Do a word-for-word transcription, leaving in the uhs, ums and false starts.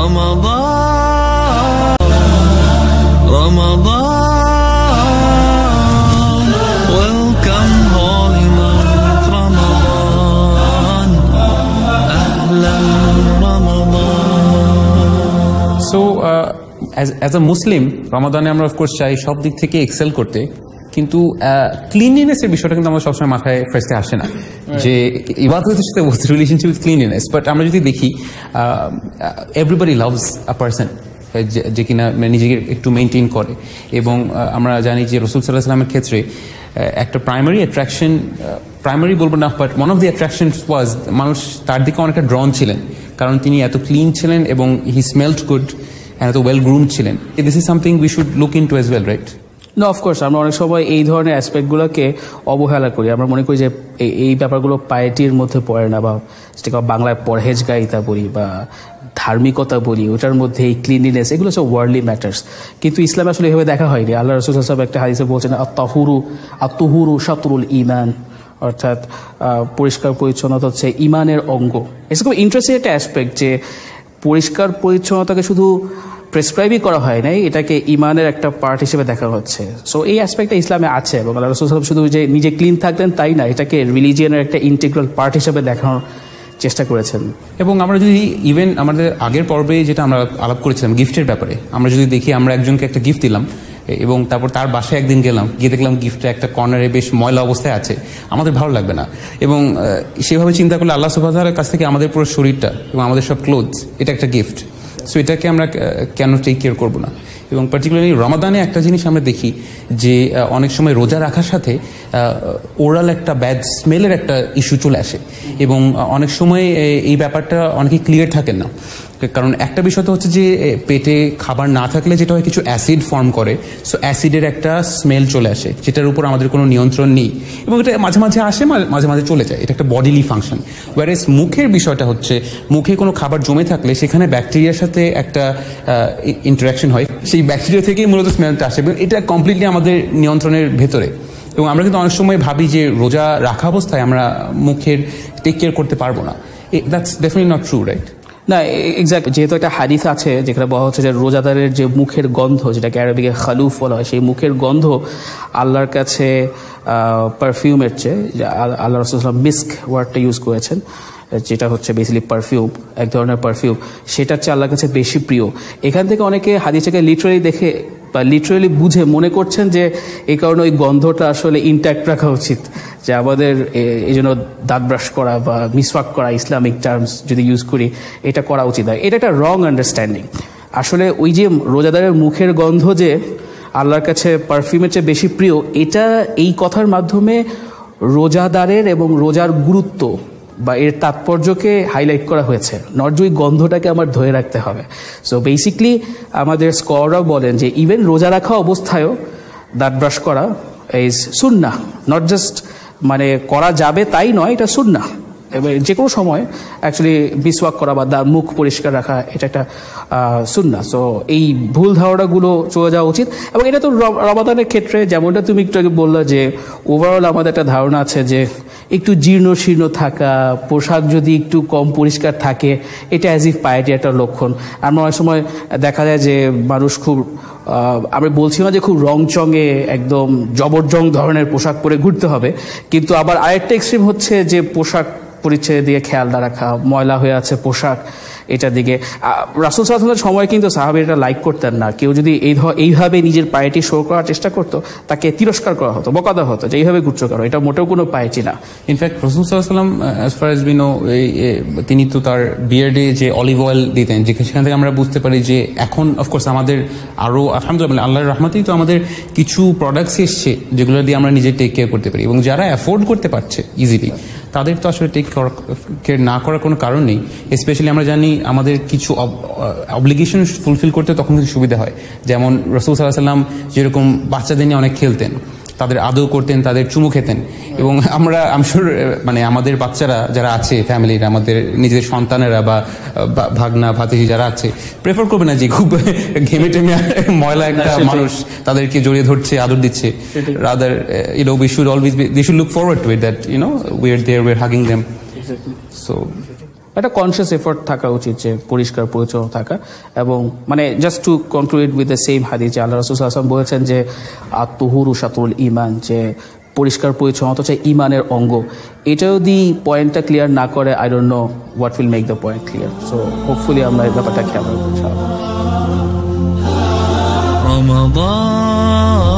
Ramadan, Ramadan, welcome holy month Ramadan, ahlan Ramadan. So uh, as as a Muslim, রমাদানে আমরা of course চাই সব দিক থেকে এক্সেল করতে, কিন্তু ক্লিনলিনেসের বিষয়টা কিন্তু আমার সবসময় মাথায় ফার্স্টে আসে না, যে ইবাদতের সাথে রিলেশনশিপ উইথ ক্লিনলিনেস। বাট আমরা যদি দেখি, এভরিবডি লাভস আ পারসন যে কিনা নিজেকে একটু মেনটেন করে, এবং আমরা জানি যে রাসূল সাল্লাল্লাহু আলাইহি ওয়াসাল্লামের ক্ষেত্রে একটা প্রাইমারি অ্যাট্রাকশন, প্রাইমারি বলবো না, but one of the attraction was মানুষ তার দিকে অনেকটা ড্রন ছিলেন, কারণ তিনি এত ক্লিন ছিলেন এবং হি স্মেলড গুড and এত ওয়েল গ্রুমড ছিলেন। This is something we should look into as well, right? না, অফকোর্স আমরা অনেক সময় এই ধরনের অ্যাসপেক্টগুলোকে অবহেলা করি। আমরা মনে করি যে এই ব্যাপারগুলো পায়েটির মধ্যে পড়ে না, বা যেটাকে বাংলায় পরহেজগারিতা বলি বা ধার্মিকতা বলি, ওটার মধ্যে এই ক্লিনলিনেস, এগুলো সব ওয়ার্ল্ডলি ম্যাটার্স। কিন্তু ইসলামে আসলে এভাবে দেখা হয়নি। আল্লাহ রাসূল সাল্লাল্লাহু আলাইহি ওয়াসাল্লাম একটা হাদিসে বলছেন, আত-তাহুরু আত-তুহুরু শাতরুল ঈমান, অর্থাৎ পরিষ্কার পরিচ্ছন্নতা হচ্ছে ঈমানের অঙ্গ। এটা খুব ইন্টারেস্টিং একটা অ্যাসপেক্ট যে পরিষ্কার পরিচ্ছন্নতাকে শুধু প্রেসক্রাইবই করা হয় নাই, এটাকে ইমানের একটা পার্ট হিসেবে দেখা হচ্ছে। সো এই অ্যাসপেক্টটা ইসলামে আছে, এবং আল্লাহ রাসূল সাল্লাল্লাহু আলাইহি ওয়াসাল্লাম শুধু যে নিজে ক্লিন থাকতেন তাই না, এটাকে রিলিজিয়নের একটা ইন্টিগ্রাল পার্ট হিসেবে দেখানোর চেষ্টা করেছেন। এবং আমরা যদি ইভেন আমাদের আগের পর্বে যেটা আমরা আলাপ করেছিলাম গিফটের ব্যাপারে, আমরা যদি দেখি আমরা একজনকে একটা গিফট দিলাম এবং তারপর তার বাসায় একদিন গেলাম, গিয়ে দেখলাম গিফটটা একটা কর্নারে বেশ ময়লা অবস্থায় আছে, আমাদের ভালো লাগবে না। এবং সেভাবে চিন্তা করলে আল্লাহ সুবহানাহু ওয়া তাআলার কাছ থেকে আমাদের পুরো শরীরটা এবং আমাদের সব ক্লোথস, এটা একটা গিফট। সো এটাকে আমরা কেন টেক কেয়ার করবো না? এবং পার্টিকুলারলি রমাদানে একটা জিনিস আমরা দেখি যে অনেক সময় রোজা রাখার সাথে ওরাল একটা ব্যাড স্মেলের একটা ইস্যু চলে আসে, এবং অনেক সময় এই ব্যাপারটা অনেকে ক্লিয়ার থাকেন না। কারণ একটা বিষয় তো হচ্ছে যে পেটে খাবার না থাকলে যেটা হয় কিছু অ্যাসিড ফর্ম করে, সো অ্যাসিডের একটা স্মেল চলে আসে, যেটার উপর আমাদের কোনো নিয়ন্ত্রণ নেই, এবং এটা মাঝে মাঝে আসে, মাঝে মাঝে চলে যায়। এটা একটা বডিলি ফাংশন। ওয়ারেস মুখের বিষয়টা হচ্ছে, মুখে কোনো খাবার জমে থাকলে সেখানে ব্যাকটেরিয়ার সাথে একটা ইন্টারাকশন হয়, সেই ব্যাকটেরিয়া থেকেই মূলত স্মেলটা আসে, এবং এটা কমপ্লিটলি আমাদের নিয়ন্ত্রণের ভেতরে। এবং আমরা কিন্তু অনেক সময় ভাবি যে রোজা রাখা অবস্থায় আমরা মুখের টেক কেয়ার করতে পারবো না। That's definitely not true, right? না, এক্স্যাক্ট। যেহেতু একটা হাদিস আছে যেখানে বলা হচ্ছে যে রোজাদারের যে মুখের গন্ধ, যেটাকে আরবিকে খালুফ বলা হয়, সেই মুখের গন্ধ আল্লাহর কাছে পারফিউমের চেয়ে, আল্লাহ রাসূল সাল্লাল্লাহু আলাইহি ওয়াসাল্লাম মিস্ক ওয়ার্ডটা ইউজ করেছেন, যেটা হচ্ছে বেসিক্যালি পারফিউম, এক ধরনের পারফিউম, সেটার চেয়ে আল্লাহর কাছে বেশি প্রিয়। এখান থেকে অনেকে হাদিসটাকে লিটারালি দেখে বা লিটারালি বুঝে মনে করছেন যে এই কারণে ওই গন্ধটা আসলে ইনট্যাক্ট রাখা উচিত, যে আমাদের এই জন্য দাঁত ব্রাশ করা বা মিসওয়াক করা, ইসলামিক টার্মস যদি ইউজ করি, এটা করা উচিত হয়। এটা একটা রং আন্ডারস্ট্যান্ডিং। আসলে ওই যে রোজাদারের মুখের গন্ধ যে আল্লাহর কাছে পারফিউমের চেয়ে বেশি প্রিয়, এটা এই কথার মাধ্যমে রোজাদারের এবং রোজার গুরুত্ব বা এর তাৎপর্যকে হাইলাইট করা হয়েছে, নট যে ওই গন্ধটাকে আমার ধরে রাখতে হবে। সো বেসিকলি আমাদের স্কলাররাও বলেন যে ইভেন রোজা রাখা অবস্থায়ও দাঁত ব্রাশ করা ইজ সুন্নাহ, নট জাস্ট মানে করা যাবে তাই নয়, এটা সুন্নাহ। এবার যে কোনো সময় অ্যাকচুয়ালি মিসওয়াক করা বা মুখ পরিষ্কার রাখা, এটা একটা সুন্নাহ। সো এই ভুল ধারণাগুলো চলে যাওয়া উচিত। এবং এটা তো রমাদানের ক্ষেত্রে যেমনটা তুমি একটু আগে বললা যে ওভারঅল আমাদের একটা ধারণা আছে যে একটু জীর্ণ শীর্ণ থাকা, পোশাক যদি একটু কম পরিষ্কার থাকে, এটা অ্যাজ ইফ পায়েটি একটা লক্ষণ। আমরা অনেক সময় দেখা যায় যে মানুষ খুব, আমি বলছি না যে খুব রংচঙে একদম জবরজং ধরনের পোশাক পরে ঘুরতে হবে, কিন্তু আবার আরেকটা এক্সট্রিম হচ্ছে যে পোশাক পরিচ্ছদের দিকে খেয়াল না রাখা, ময়লা হয়ে আছে পোশাক, এটার দিকে। রাসূল সাল্লাল্লাহু আলাইহি ওয়াসাল্লামের সময় কিন্তু সাহাবীরা এটা লাইক করতেন না। কেউ যদি এই এইভাবে নিজের পায়েটি শো করার চেষ্টা করতো, তাকে তিরস্কার করা হতো, বকাদা হতো যে এইভাবে ঘুরছো করো, এটা মোটেও কোনো পায়েটি না। ইনফ্যাক্ট রাসূল সাল্লাল্লাহু আলাইহি ওয়াসাল্লাম as far as we know, তিনি তো তার বিয়ার্ডে যে অলিভ অয়েল দিতেন, যেখান থেকে আমরা বুঝতে পারি যে এখন অফকোর্স আমাদের আরও আলহামদুলিল্লাহ আল্লাহর রহমতেই তো আমাদের কিছু প্রোডাক্টস এসছে যেগুলো দিয়ে আমরা নিজে টেক কেয়ার করতে পারি, এবং যারা অ্যাফোর্ড করতে পারছে ইজিলি তাদের তো আসলে টেক কেয়ার না করার কোনো কারণ নেই। স্পেশালি আমরা জানি আমাদের কিছু অবলিগেশন ফুলফিল করতে তখন কিছু সুবিধা হয়, যেমন রাসূল সাল্লাল্লাহু আলাইহি ওয়াসাল্লাম যেরকম বাচ্চাদের নিয়ে অনেক খেলতেন, তাদের আদর করতেন, তাদের চুমু খেতেন, এবং আমরা আমশুর মানে আমাদের বাচ্চারা যারা আছে ফ্যামিলির, আমাদের নিজেদের সন্তানেরা বা ভাগনা ভাতিজি যারা আছে প্রেফার করবে না যে খুব ঘেমে টেমে ময়লা একটা মানুষ তাদেরকে জড়িয়ে ধরছে, আদর দিচ্ছে। Rather you know we should always be, they should look forward to it, that you know we are there, we are hugging them. So একটা কনসিয়াস এফোর্ট থাকা উচিত যে পরিষ্কার পরিচ্ছন্ন থাকা। এবং মানে just to conclude with the same হাদিস যে আল্লাহ রাসূল সাল্লাল্লাহু আলাইহি ওয়াসাল্লাম বলেছেন যে আত-তুহুরু শাতরুল ঈমান, যে পরিষ্কার পরিচ্ছন্নতা হচ্ছে ঈমানের অঙ্গ। এটা যদি পয়েন্টটা ক্লিয়ার না করে, I don't know what will make the point clear. So hopefully আমরা এই ব্যাপারটা খেয়াল রাখবো ইনশাআল্লাহ। رمضان